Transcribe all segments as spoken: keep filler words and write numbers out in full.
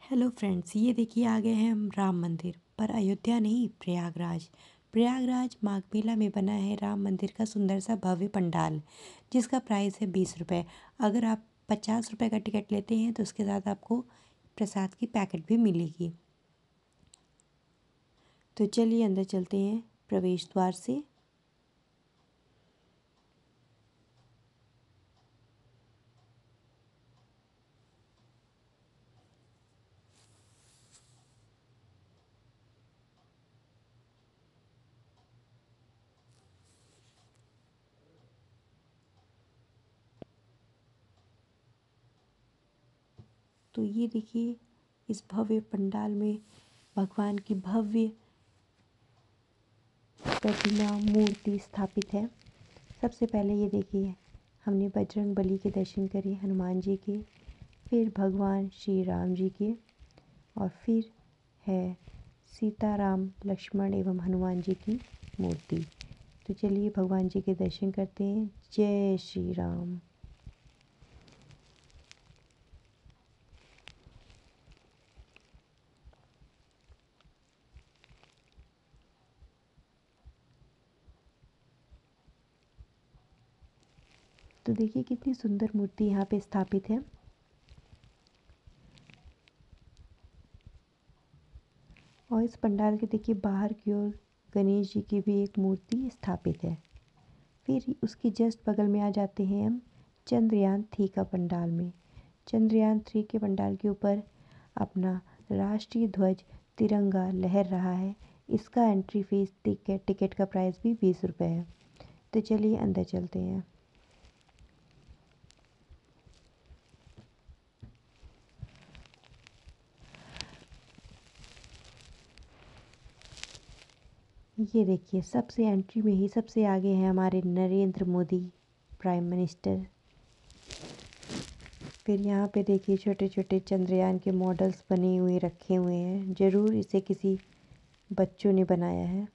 Hello friends, ये देखिए आ गए हैं हम राम मंदिर पर। अयोध्या नहीं, प्रयागराज। प्रयागराज माघ मेला में बना है राम मंदिर का सुंदर सा भव्य पंडाल, जिसका प्राइस है बीस रुपये। अगर आप पचास रुपये का टिकट लेते हैं तो उसके साथ आपको प्रसाद की पैकेट भी मिलेगी। तो चलिए अंदर चलते हैं प्रवेश द्वार से। तो ये देखिए, इस भव्य पंडाल में भगवान की भव्य प्रतिमा मूर्ति स्थापित है। सबसे पहले ये देखिए, हमने बजरंग बली के दर्शन करे, हनुमान जी के, फिर भगवान श्री राम जी के, और फिर है सीता राम लक्ष्मण एवं हनुमान जी की मूर्ति। तो चलिए भगवान जी के दर्शन करते हैं। जय श्री राम। तो देखिए कितनी सुंदर मूर्ति यहाँ पे स्थापित है। और इस पंडाल के देखिए बाहर की ओर गणेश जी की भी एक मूर्ति स्थापित है। फिर उसके जस्ट बगल में आ जाते हैं हम चंद्रयान थ्री का पंडाल में। चंद्रयान थ्री के पंडाल के ऊपर अपना राष्ट्रीय ध्वज तिरंगा लहर रहा है। इसका एंट्री फीस टिकट टिकट का प्राइस भी बीस रुपये है। तो चलिए अंदर चलते हैं। ये देखिए, सबसे एंट्री में ही सबसे आगे हैं हमारे नरेंद्र मोदी प्राइम मिनिस्टर। फिर यहाँ पे देखिए छोटे छोटे चंद्रयान के मॉडल्स बने हुए रखे हुए हैं। ज़रूर इसे किसी बच्चों ने बनाया है।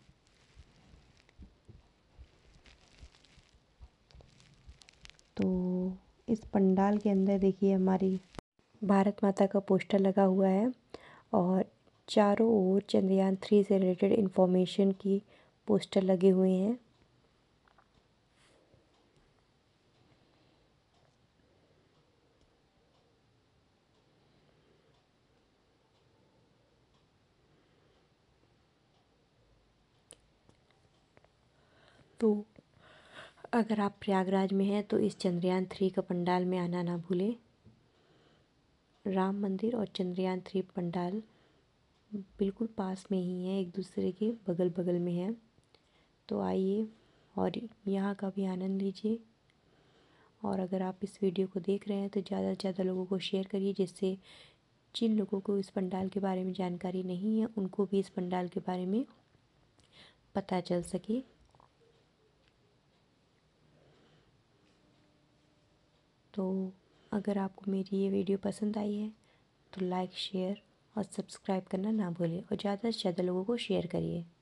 तो इस पंडाल के अंदर देखिए हमारी भारत माता का पोस्टर लगा हुआ है, और चारों ओर चंद्रयान थ्री से रिलेटेड इन्फॉर्मेशन की पोस्टर लगे हुए हैं। तो अगर आप प्रयागराज में हैं तो इस चंद्रयान थ्री का पंडाल में आना ना भूलें। राम मंदिर और चंद्रयान थ्री पंडाल बिल्कुल पास में ही हैं, एक दूसरे के बगल बगल में हैं। तो आइए और यहाँ का भी आनंद लीजिए। और अगर आप इस वीडियो को देख रहे हैं तो ज़्यादा से ज़्यादा लोगों को शेयर करिए, जिससे जिन लोगों को इस पंडाल के बारे में जानकारी नहीं है उनको भी इस पंडाल के बारे में पता चल सके। तो अगर आपको मेरी ये वीडियो पसंद आई है तो लाइक, शेयर और सब्सक्राइब करना ना भूलें, और ज़्यादा से ज़्यादा लोगों को शेयर करिए।